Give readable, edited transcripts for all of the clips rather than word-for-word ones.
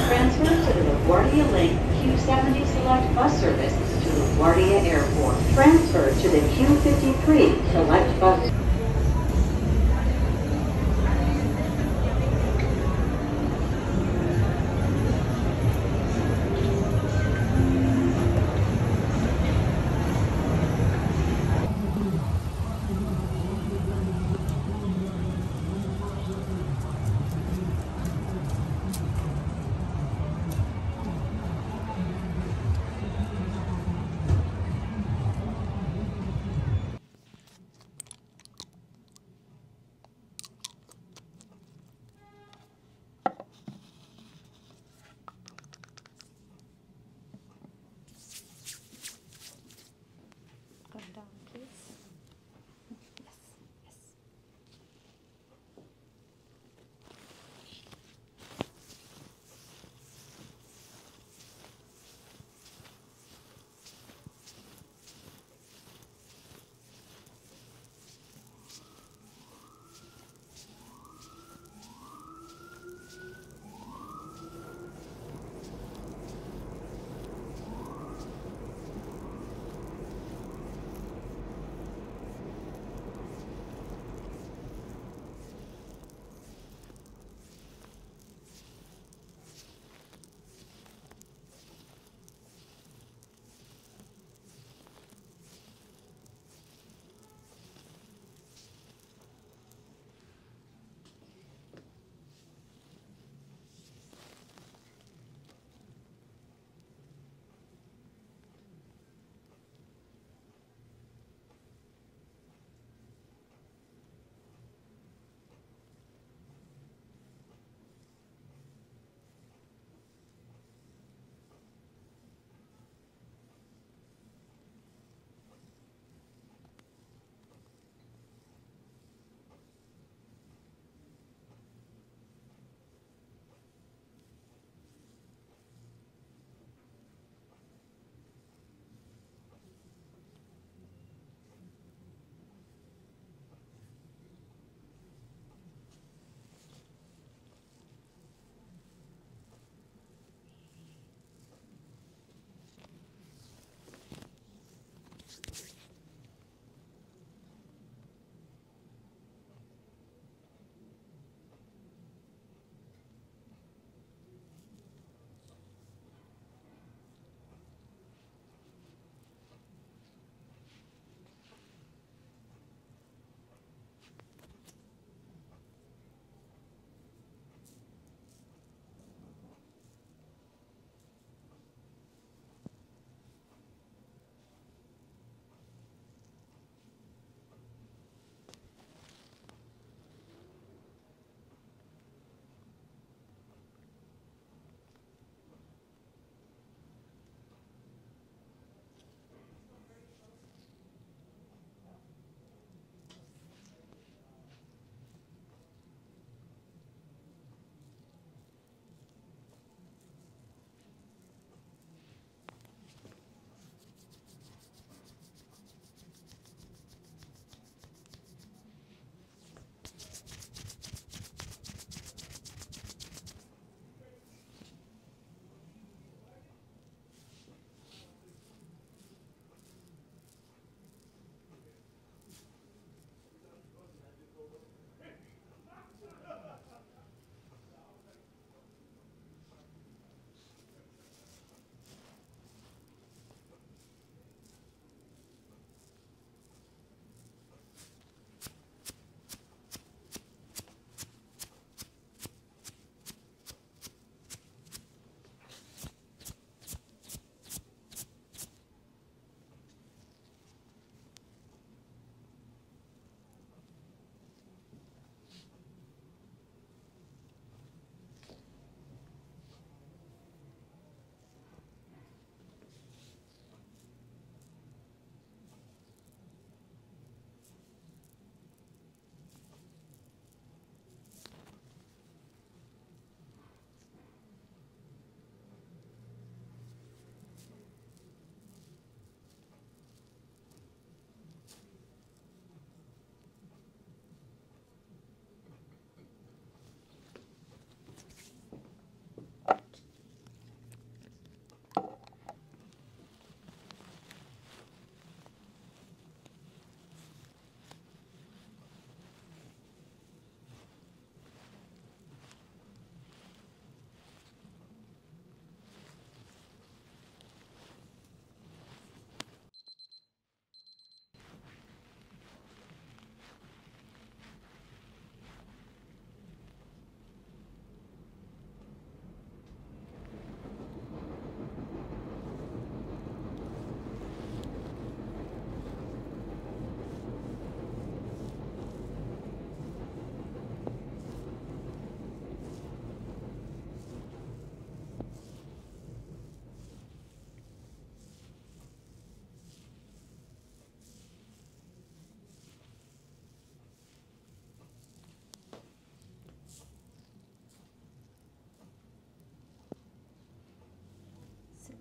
Transfer to the LaGuardia Link Q70 Select bus service to LaGuardia Airport. Transfer to the Q53 Select bus.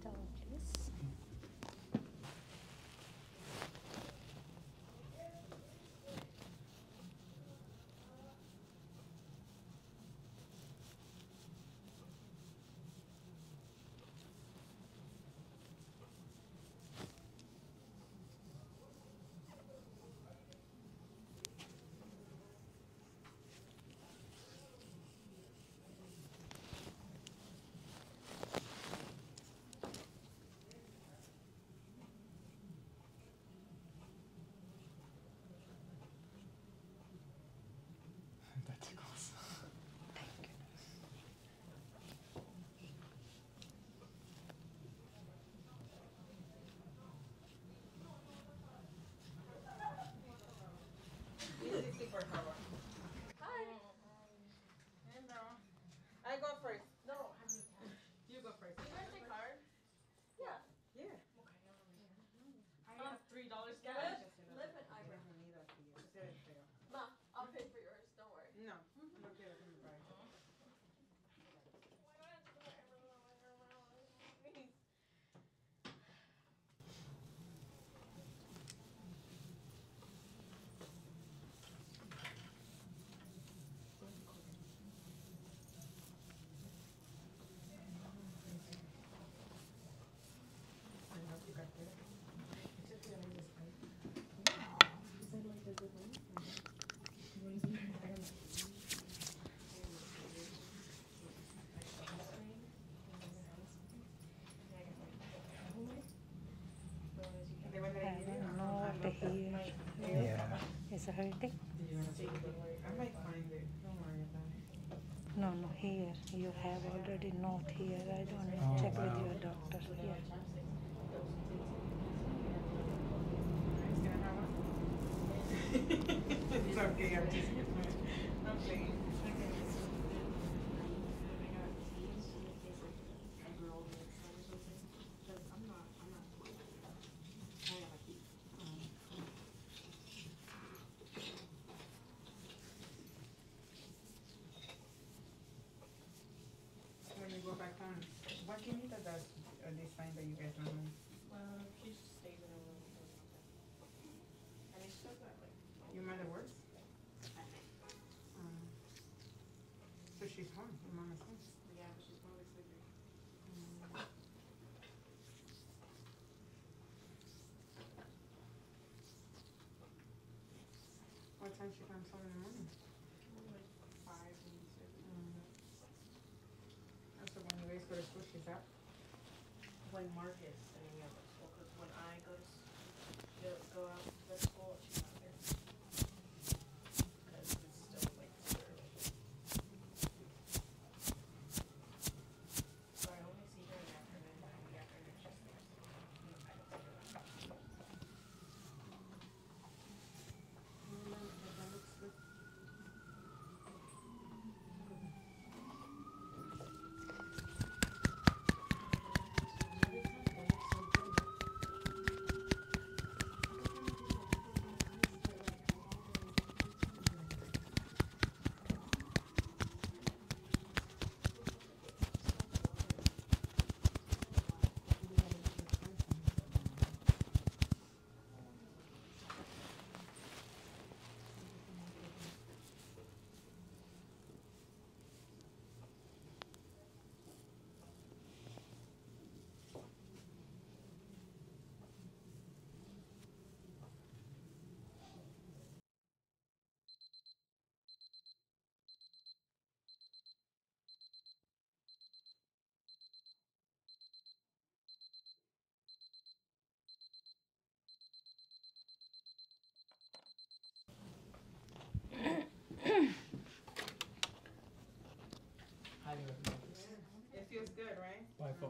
towel, please. That tickles. Hi. Hello. I go first. No, you go first. Can I take card? Yeah. Yeah. I have $3 cash. Lip and eyebrow. Ma, I'll pay for yours. Don't worry. No. No quiero que me pague. Not here. Yeah. Is it hurting? I might find it. Don't worry about it. No, no, here. You have already not here. I don't know. Oh, Check wow. with your doctor. Yeah. It's okay, I'm just I'm playing. When you go back home, what can you do that this time that you get home? She stays in a room for a long time. And it's still got like, Your mother works? So she's home, your mama's home. yeah, but she's probably sleeping. What time she comes home in the morning? Like 5 and 6. So when you guys go to school, she's up? When Mark is setting me up at school, because when I go out to the school, she's not there. Because it's still like too early. So I only see her in the afternoon, and in the afternoon she's there. I don't see her. That looks good. Highly recommend this. It feels good, right? By far.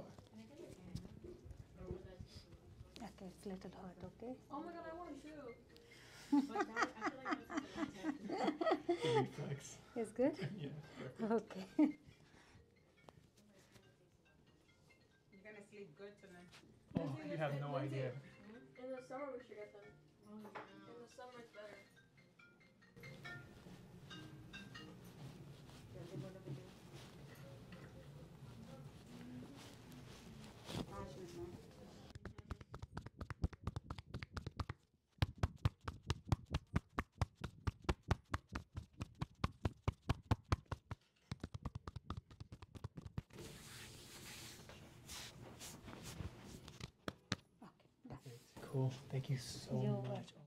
Okay, it's little hot, okay? Oh my god, I want to. But that, I feel like that's like a The reflex. It's good? Yeah, perfect. Okay. You're gonna sleep good tonight. Oh, you have no idea. In the summer we should get them. In the summer it's better. Oh, she's Cool. Thank you so You're much. welcome.